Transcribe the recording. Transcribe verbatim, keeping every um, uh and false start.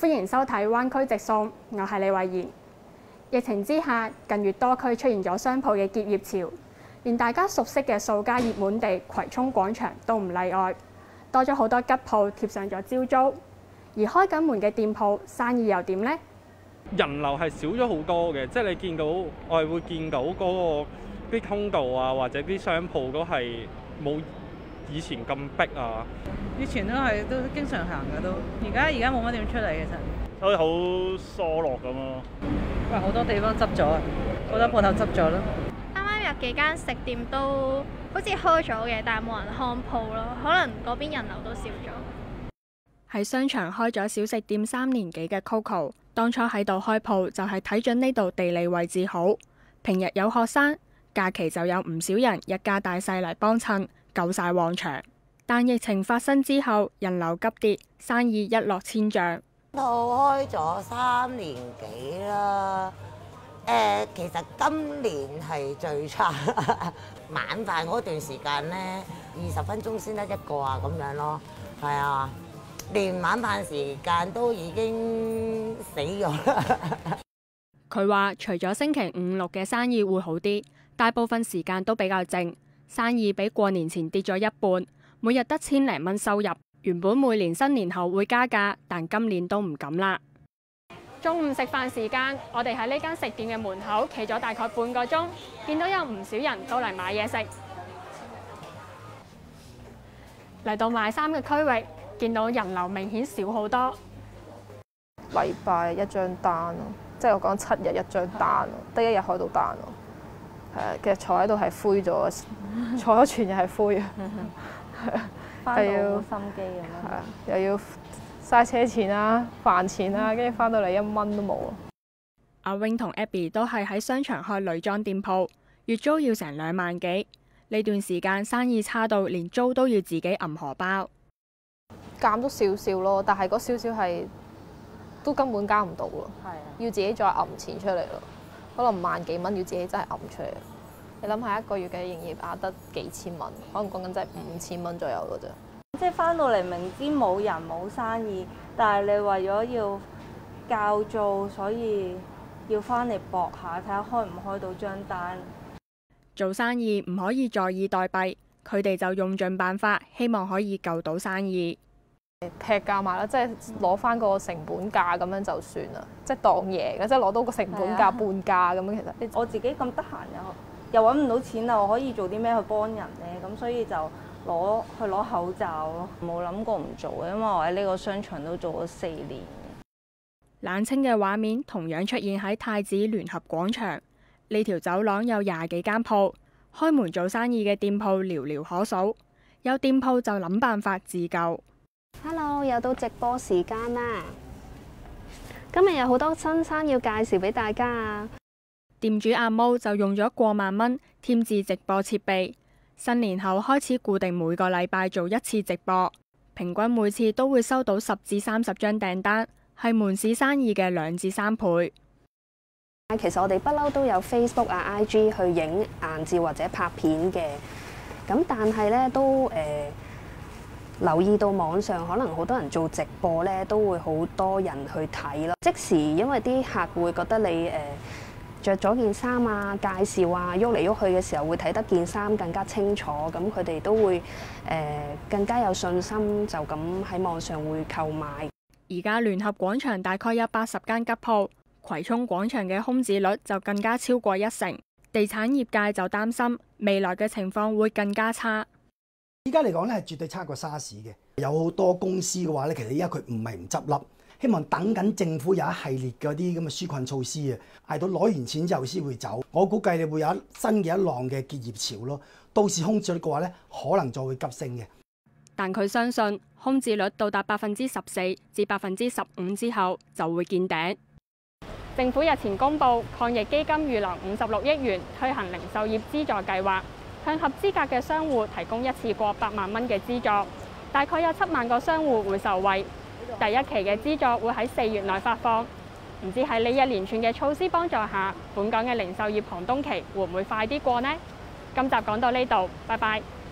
歡迎收睇灣區直送，我係李慧妍。疫情之下，近月多區出現咗商鋪嘅結業潮，連大家熟悉嘅數家熱門地葵涌廣場都唔例外，多咗好多吉鋪貼上咗招租。而開緊門嘅店鋪生意又點呢？ 人流係少咗好多嘅，即係你見到我係會見到嗰個啲通道啊，或者啲商鋪都係冇以前咁逼啊。 以前都係都經常行嘅都，而家而家冇乜點出嚟其實。 好似好疏落咁咯。 哇！好多地方執咗，好多鋪頭執咗咯。 啱啱有幾間食店都好似開咗嘅，但係冇人看鋪咯，可能嗰邊人流都少咗。 喺商場開咗小食店三年幾嘅 Coco， 當初喺度開鋪就係睇準呢度地理位置好，平日有學生，假期就有唔少人一家大細嚟幫襯，夠晒旺場。但疫情發生之後，人流急跌，生意一落千丈。 鋪開咗三年幾啦，誒、呃，其實今年係最差，晚飯嗰段時間呢，二十分鐘先得一個啊，咁樣咯，係啊。連晚飯時間都已經死咗啦。 佢話：除咗星期五六嘅生意會好啲，大部分時間都比較靜，生意比過年前跌咗一半，每日得千零蚊收入。原本每年新年後會加價，但今年都唔敢啦。中午食飯時間，我哋喺呢間食店嘅門口企咗大概半個鐘，見到有唔少人都嚟買嘢食。嚟到賣衫嘅區域，見到人流明顯少好多。 禮拜一張單咯，即係我講七日一張單咯，得一日開到單咯。係啊，其實坐喺度係灰咗，坐咗全日係灰啊。 翻到冇心機咁樣。係啊， 又要嘥車錢啦、飯錢啦，跟住翻到嚟一蚊都冇。 阿 Wing 同 Abby 都係喺商場開女裝店鋪，月租要成兩萬幾。呢段時間生意差到連租都要自己揞荷包。 減咗少少咯，但係嗰少少係都根本加唔到咯， 係啊， 要自己再揞錢出嚟咯，可能萬幾蚊要自己真係揞出嚟。你諗下一個月嘅營業額得幾千蚊，可能講緊真係五千蚊左右嘅啫。 即係翻到嚟明知冇人冇生意，但係你為咗要交租，所以要翻嚟搏下，睇下開唔開到張單。 做生意唔可以坐以待斃，佢哋就用盡辦法，希望可以救到生意。 劈價賣啦，即係攞翻個成本價咁樣就算啦，即係當贏嘅，即係攞到個成本價半價咁樣。其實我自己咁得閒又又揾唔到錢啦，我可以做啲咩去幫人呢？咁所以就攞去攞口罩咯，冇諗過唔做嘅，因為我喺呢個商場都做咗四年。 冷清嘅畫面同樣出現喺太子聯合廣場，呢條走廊有廿幾間鋪，開門做生意嘅店鋪寥寥可數，有店鋪就諗辦法自救。 Hello， 又到直播時間啦！今日有好多新衫要介紹俾大家啊！ 店主阿毛就用咗過萬蚊添置直播設備，新年後開始固定每個禮拜做一次直播，平均每次都會收到十至三十張訂單，係門市生意嘅兩至三倍。 其實我哋不嬲都有 Facebook 啊、I G 去影硬照或者拍片嘅，咁但係咧都誒。呃留意到網上可能好多人做直播咧，都會好多人去睇咯。即時因為啲客會覺得你誒著咗件衫啊、介紹啊、喐嚟喐去嘅時候，會睇得件衫更加清楚，咁佢哋都會誒、呃、更加有信心，就咁喺網上會購買。 而家聯合廣場大概有八十間吉鋪，葵涌廣場嘅空置率就更加超過一成。地產業界就擔心未來嘅情況會更加差。 依家嚟講咧，係絕對差過沙士嘅。有好多公司嘅話咧，其實依家佢唔係唔執笠，希望等緊政府有一系列嗰啲咁嘅紓困措施啊，捱到攞完錢之後先會走。我估計你會有一新嘅一浪嘅結業潮咯。到時空置率嘅話咧，可能就會急升嘅。 但佢相信空置率到達百分之十四至百分之十五之後就會見頂。政府日前公布抗疫基金預留五十六億元推行零售業資助計劃。向合資格嘅商戶提供一次過八萬蚊嘅資助，大概有七萬個商戶會受惠。第一期嘅資助會喺四月內發放，唔知喺呢一連串嘅措施幫助下，本港嘅零售業寒冬期會唔會快啲過呢？今集講到呢度，拜拜。